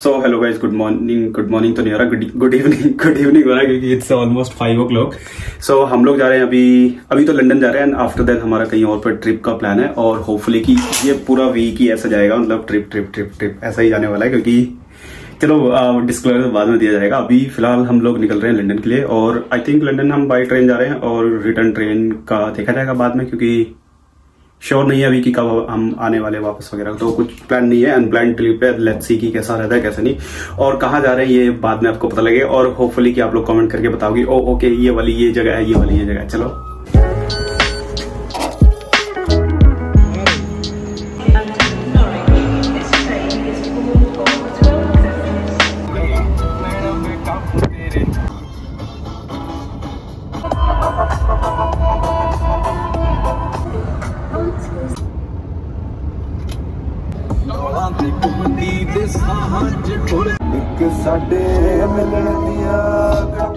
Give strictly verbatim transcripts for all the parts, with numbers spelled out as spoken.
सो hello guys, good morning good morning तो नहीं हो रहा, गुड इवनिंग गुड इवनिंग हो रहा है क्योंकि it's almost five o'clock. So हम लोग जा रहे हैं अभी अभी तो लंदन जा रहे हैं एंड आफ्टर दैट हमारा कहीं और पर ट्रिप का प्लान है और होपफुली कि ये पूरा वीक ही ऐसा जाएगा, मतलब ट्रिप ट्रिप ट्रिप ट्रिप ऐसा ही जाने वाला है क्योंकि चलो डिस्क्लोजर बाद में दिया जाएगा। अभी फिलहाल हम लोग निकल रहे हैं लंदन के लिए और आई थिंक लंदन हम बाई ट्रेन जा रहे हैं और रिटर्न ट्रेन का देखा जाएगा बाद में क्योंकि श्योर नहीं है अभी कि कब हम आने वाले वापस वगैरह, तो कुछ प्लान नहीं है। अनप्लान ट्रिप है, लेट्स सी कि कैसा रहता है कैसा नहीं और कहाँ जा रहे हैं ये बाद में आपको पता लगेगा और होपफुली कि आप लोग कमेंट करके बताओगे ओ ओके ये वाली ये जगह है, ये वाली ये जगह है। चलो ਸਾਡੇ ਮਿਲਣ ਦੀਆਂ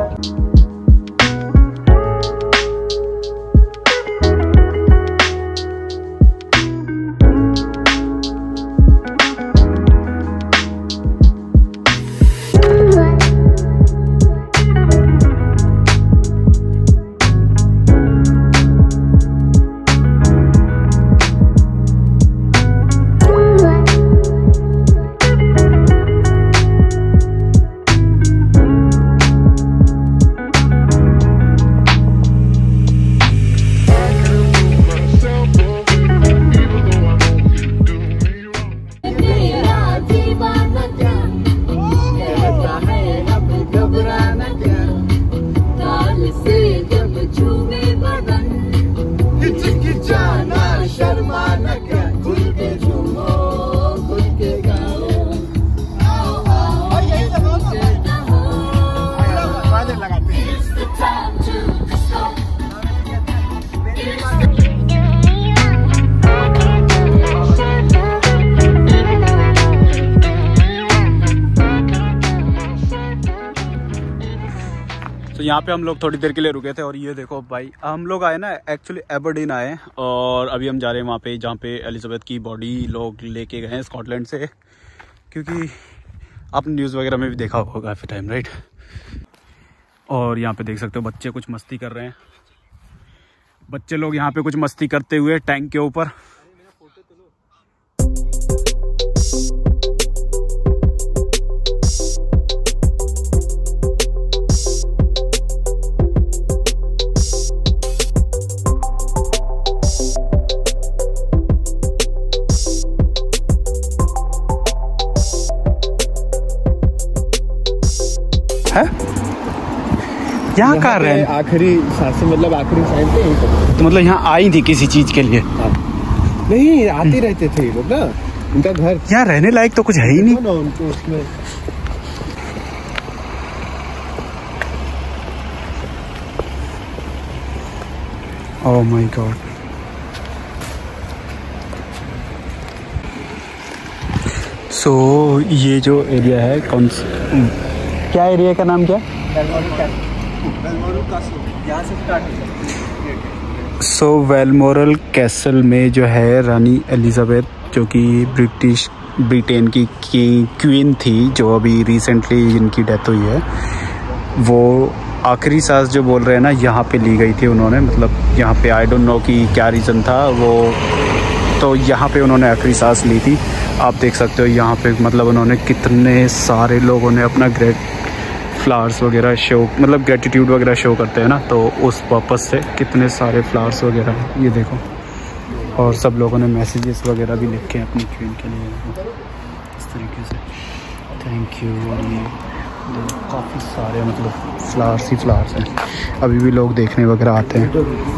तो यहाँ पे हम लोग थोड़ी देर के लिए रुके थे और ये देखो भाई हम लोग आए ना एक्चुअली एबरडीन आए और अभी हम जा रहे हैं वहाँ पे जहाँ पे एलिजाबेथ की बॉडी लोग लेके गए हैं स्कॉटलैंड से, क्योंकि आपने न्यूज़ वगैरह में भी देखा होगा काफ़ी टाइम राइट। और यहाँ पे देख सकते हो बच्चे कुछ मस्ती कर रहे हैं, बच्चे लोग यहाँ पे कुछ मस्ती करते हुए टैंक के ऊपर। है यहाँ कहाँ रहे आखिरी सांसें, मतलब आखिरी टाइम पे यहीं पर, तो मतलब यहाँ आई थी किसी चीज के लिए? नहीं आते रहते थे ये लोग ना, उनका घर यहाँ रहने लायक तो कुछ है ही नहीं ना उनको उसमें। Oh my God. सो ये जो एरिया है कौन सा, क्या एरिया का नाम क्या है? सो वेलमोरल कैसल में जो है रानी एलिजाबेथ जो कि ब्रिटिश ब्रिटेन की क्वीन थी, जो अभी रिसेंटली जिनकी डेथ हुई है, वो आखिरी सांस जो बोल रहे हैं ना यहाँ पे ली गई थी उन्होंने, मतलब यहाँ पे आई डोंट नो कि क्या रीज़न था वो, तो यहाँ पे उन्होंने आखिरी सांस ली थी। आप देख सकते हो यहाँ पे मतलब उन्होंने कितने सारे लोगों ने अपना ग्रेट फ्लावर्स वगैरह शो, मतलब ग्रेटिट्यूड वगैरह शो करते हैं ना, तो उस पर्पस से कितने सारे फ्लावर्स वगैरह ये देखो। और सब लोगों ने मैसेजेस वगैरह भी लिखे हैं अपनी क्वीन के लिए इस तरीके से, थैंक यू। और ये काफ़ी सारे मतलब फ्लावर्स ही फ्लावर्स हैं, अभी भी लोग देखने वगैरह आते हैं।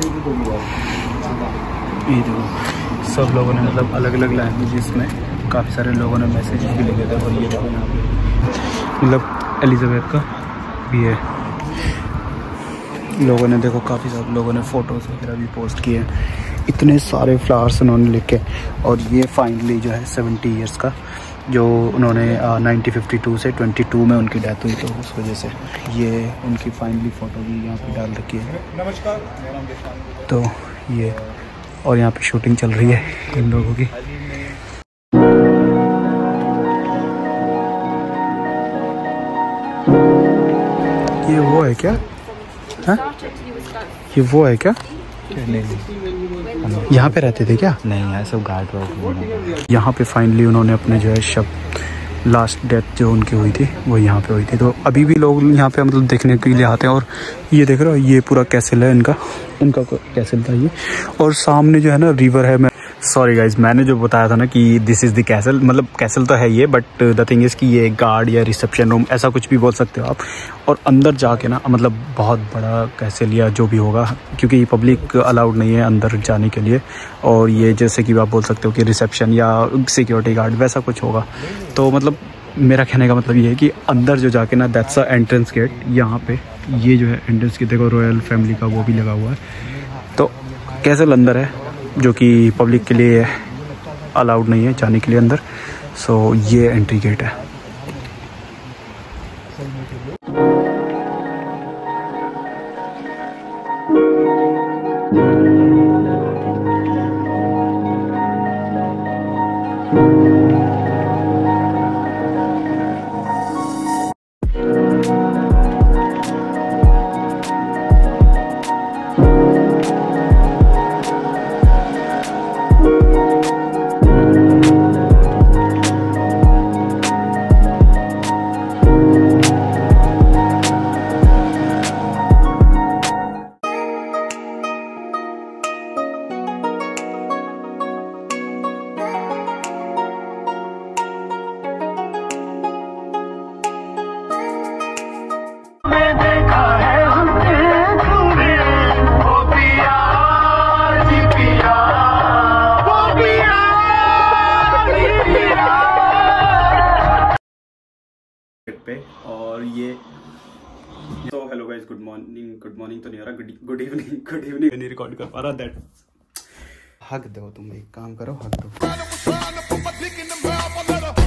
ये देखो सब लोगों ने मतलब अलग अलग लैंग्वेजेस में काफ़ी सारे लोगों ने मैसेजेस भी लिखे थे। और ये देखो यहाँ पे मतलब एलिजाबेथ का भी है, लोगों ने देखो काफ़ी सारे लोगों ने फ़ोटोज़ वगैरह भी पोस्ट किए हैं, इतने सारे फ्लावर्स उन्होंने लिखे। और ये फाइनली जो है सेवेंटी इयर्स का जो उन्होंने नाइनटीन फिफ्टी टू से ट्वेंटी टू में उनकी डेथ हुई, तो उस वजह से ये उनकी फाइनली फ़ोटो भी यहाँ पे डाल रखी है। नमस्कार, तो ये और यहाँ पे शूटिंग चल रही है इन लोगों की। ये वो है क्या? हाँ? ये वो है क्या? यहाँ पे रहते थे क्या? नहीं यार, सब गार्ड वार्ड। यहाँ पे फाइनली उन्होंने अपने जो है शब लास्ट डेथ जो उनकी हुई थी वो यहाँ पे हुई थी। तो अभी भी लोग यहाँ पे मतलब देखने के लिए आते हैं। और ये देख रहे हो, ये पूरा कैसल है इनका, इनका कैसल था ये। और सामने जो है ना रिवर है। मैं सॉरी गाइज, मैंने जो बताया था ना कि दिस इज़ द कैसल, मतलब कैसल तो है ये, बट द थिंग इज़ कि ये गार्ड या रिसेप्शन रूम ऐसा कुछ भी बोल सकते हो आप। और अंदर जाके ना मतलब बहुत बड़ा कैसल या जो भी होगा, क्योंकि पब्लिक अलाउड नहीं है अंदर जाने के लिए। और ये जैसे कि आप बोल सकते हो कि रिसेप्शन या सिक्योरिटी गार्ड वैसा कुछ होगा। तो मतलब मेरा कहने का मतलब ये है कि अंदर जो जाके ना दैट्स अ एंट्रेंस गेट। यहाँ पे ये जो है एंट्रेंस गेट, देखो रॉयल फैमिली का वो भी लगा हुआ है। तो कैसल अंदर है जो कि पब्लिक के लिए अलाउड नहीं है जाने के लिए अंदर। सो ये एंट्री गेट है। पे और ये तो hello guys, good morning. Good morning तो नहीं हो रहा, good good evening good evening नहीं रिकॉर्ड कर पा रहा। दैट हक दो, तुम एक काम करो, हक दो।